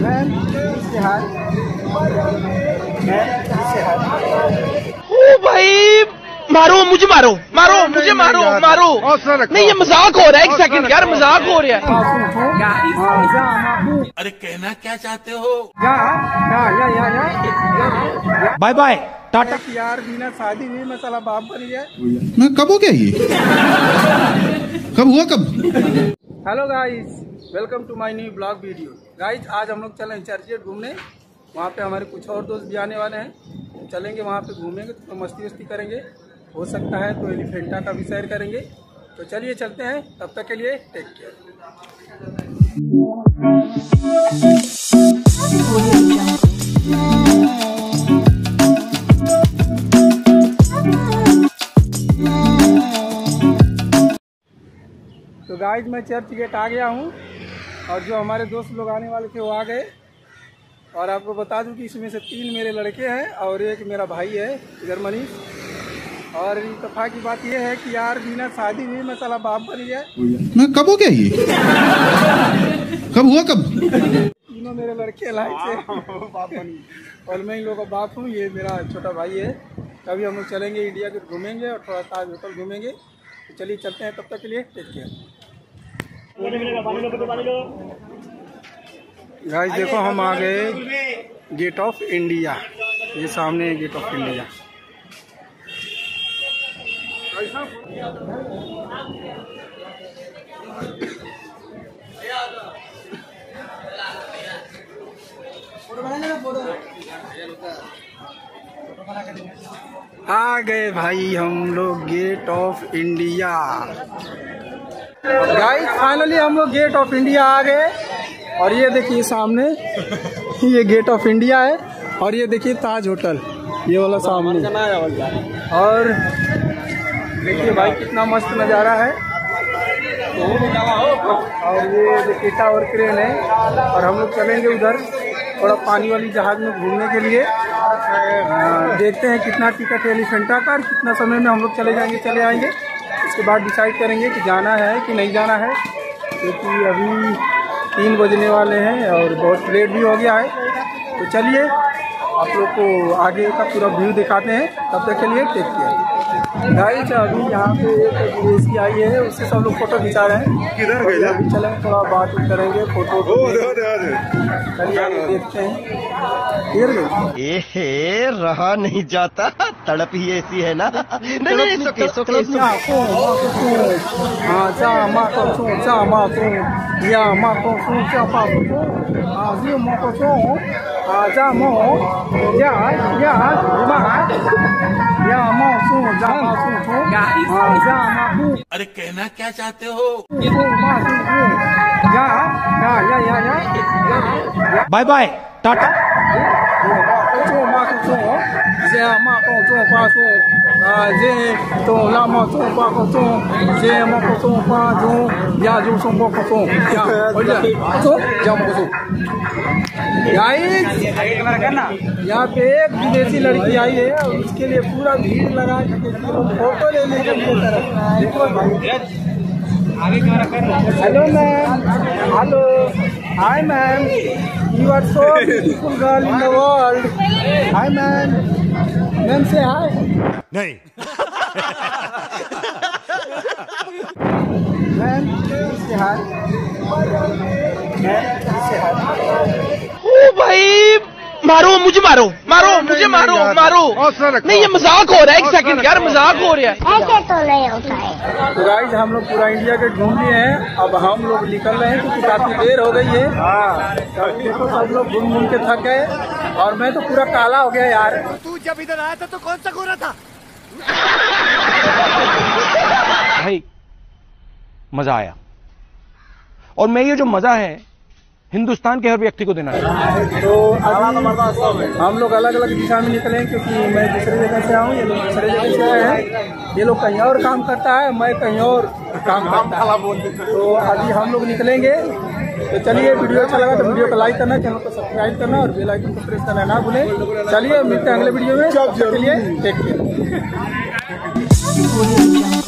ओ भाई मारो मुझे, मारो मारो मुझे, मारो मारो। नहीं ये मजाक हो रहा है, एक सेकंड यार, मजाक हो रहा है। अरे कहना क्या चाहते हो? Bye bye tata. यार बिना शादी हुई मैं साला बाप बन गया। मैं कब हो गया ये? कब हुआ कब? Hello guys, welcome to my new blog video. Guys आज हम लोग चले चर्चगेट घूमने। वहाँ पे हमारे कुछ और दोस्त भी आने वाले हैं। चलेंगे वहाँ पे, घूमेंगे तो मस्ती वस्ती करेंगे, हो सकता है तो एलिफेंटा का भी सैर करेंगे। तो चलिए चलते हैं, तब तक के लिए टेक केयर। तो गाइस मैं चर्च गेट आ गया हूँ और जो हमारे दोस्त लोग आने वाले थे वो आ गए। और आपको बता दूं कि इसमें से 3 मेरे लड़के हैं और एक मेरा भाई है इधर मनीष। और इत्तेफाक की बात यह है कि यार बिना शादी हुई मैं साला बाप बन गया। मैं कब हो गया ये? कब हुआ कब? तीनों मेरे लड़के लाइक से बाप बनी और मैं इन लोगों का बाप हूँ। ये मेरा छोटा भाई है। कभी हम लोग चलेंगे इंडिया गेट घूमेंगे और थोड़ा ताज होटल घूमेंगे। तो चलिए चलते हैं, तब तक के लिए टेक केयर। गाइस देखो हम आ गए गेट ऑफ इंडिया। ये सामने है गेट ऑफ इंडिया। आ गए भाई हम लोग gate of India. Guys finally हम लोग गेट ऑफ इंडिया आ गए। और ये देखिए सामने ये गेट ऑफ इंडिया है और ये देखिए ताज होटल, ये वाला सामने। और देखिए भाई कितना मस्त नज़ारा है। और ये देखिए टावर क्रेन है और हम लोग चलेंगे उधर थोड़ा पानी वाली जहाज में घूमने के लिए। देखते हैं कितना टिकट है एलिफेंटा का और कितना समय में हम लोग चले जाएंगे, चले आएंगे। इसके बाद डिसाइड करेंगे कि जाना है कि नहीं जाना है, क्योंकि अभी 3 बजने वाले हैं और बहुत लेट भी हो गया है। तो चलिए आप लोग को आगे का पूरा व्यू दिखाते हैं, तब तक के लिए टेक केयर। गाइस अभी यहाँ पे एक विदेशी आई है, उससे सब लोग फोटो खिंचा रहे हैं। किधर गए? चलें थोड़ा बात करेंगे, फोटो चलिए देखते हैं। ए रहा नहीं जाता, तड़प ही ऐसी है ना। अरे कहना क्या चाहते हो? Bye bye tata. यहाँ पे एक विदेशी लड़की आई है और उसके लिए पूरा भीड़ लगा फोटो लेने के लिए। Hello ma'am, hello, hi ma'am, you are so beautiful girl in the world. Hi ma'am, ma'am से हाय। नहीं। मैम से हाय। ओ भाई मारो मुझे, मारो मारो मुझे, मारो मारो। नहीं ये मजाक हो रहा है, एक सेकंड यार, मजाक हो रहा है। ऐसे तो नहीं होता है। तो गाइस हम लोग पूरा इंडिया गेट घूम लिए हैं। अब हम लोग निकल रहे हैं क्योंकि काफी देर हो गई है। देखो सब लोग घूम घूम के थक गए और मैं तो पूरा काला हो गया यार। तू जब इधर आया था तो कौन सा गोरा था? भाई मजा आया, और मैं ये जो मजा है हिंदुस्तान के हर व्यक्ति को देना है। तो अभी हम लोग अलग अलग दिशा में निकले हैं क्योंकि मैं दूसरे जगह से आऊँ, ये लोग दूसरे जगह से आए हैं। ये लोग कहीं और काम करता है, मैं कहीं और काम करता है। तो अभी हम लोग निकलेंगे। तो चलिए वीडियो अच्छा लगा तो वीडियो को लाइक करना, चैनल को सब्सक्राइब करना और बेल आइकन को प्रेस करना ना भूलें। चलिए मिलते हैं अगले वीडियो में, तब तक के लिए टेक केयर।